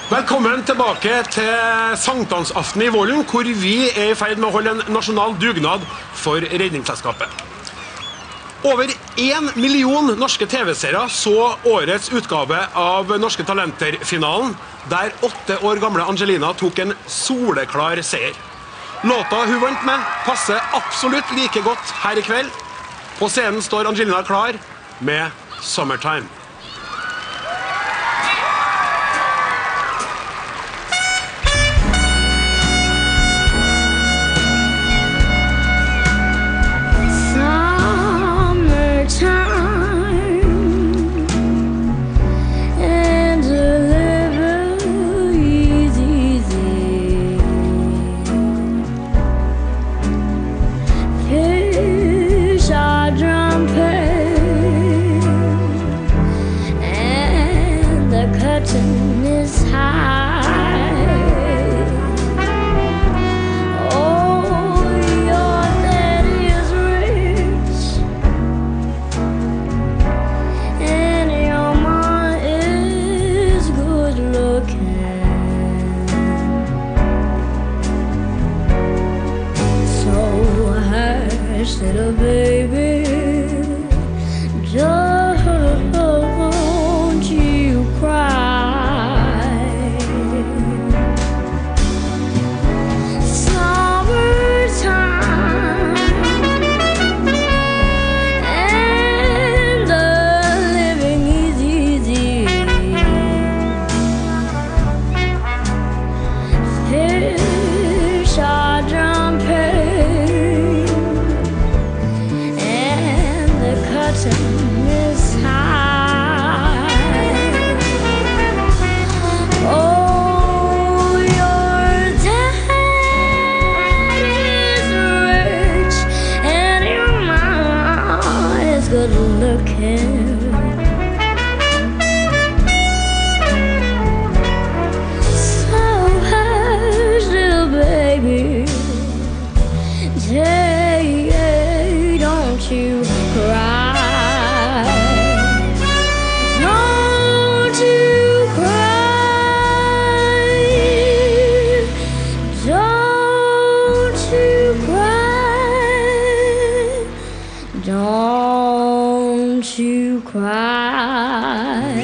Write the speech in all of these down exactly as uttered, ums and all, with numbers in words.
Velkommen tilbake til sankthansaften i Vollen, hvor vi er i ferd med å holde en nasjonal dugnad for Redningsselskapet. Over en million norske tv-seere så årets utgave av Norske Talenter-finalen, der åtte år gamle Angelina tok en soleklar seier. Låta hun vant med passer absolutt like godt her i kveld. På scenen står Angelina klar med Summertime. Is high. Oh, your daddy is rich, and your mom is good looking. So hush, little baby, don't you cry. Is high. Oh, your dad is rich, and your mom is good looking. So hush, little baby, hey, don't you cry. Don't you cry.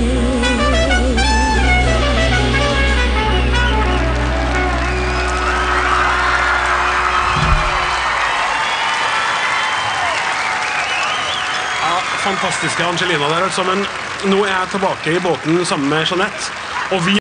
Ja, fantastiske Angelina der altså, men nå er jeg tilbake i båten sammen med Jeanette, og vi